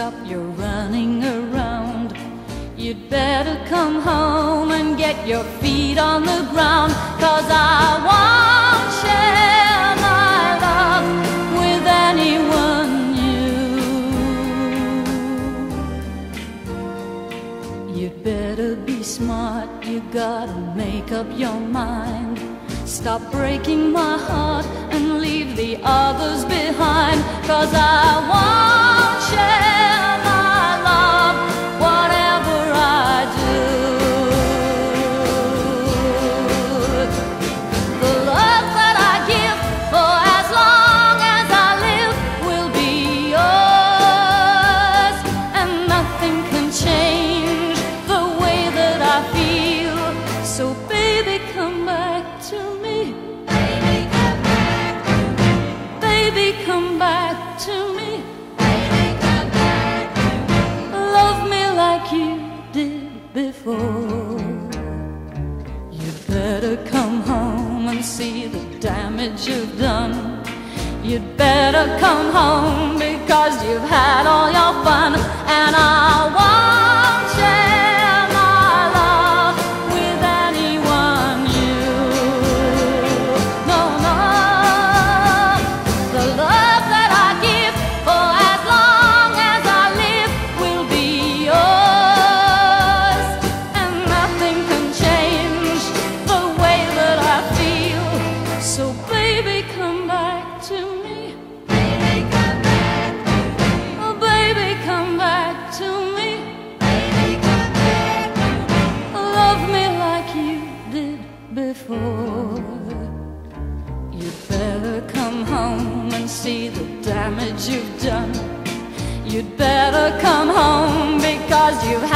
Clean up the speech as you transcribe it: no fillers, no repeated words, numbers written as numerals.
stop your running around. You'd better come home and get your feet on the ground, 'cause I won't share my love with anyone new. You'd better be smart, you gotta make up your mind. Stop breaking my heart and leave the others behind, 'cause I won't share my love whatever I do. The love that I give for as long as I live will be yours, and nothing can change the way that I feel. So baby, come back to me. Baby, come back to me. Baby, come back to me. Baby, come back to me. Love me like you did before. You'd better come home and see the damage you've done. You'd better come home because you've had all your fun, and I won't share my love with anyone new. No, no. The love that I give for as long as I live will be yours, and nothing can change the way that I feel. So baby, come back to me. Baby, come back to me. Oh baby, come back to me. Baby, come back to me. Love me like you did before. You'd better come home and see the damage you've done. You'd better come home because you've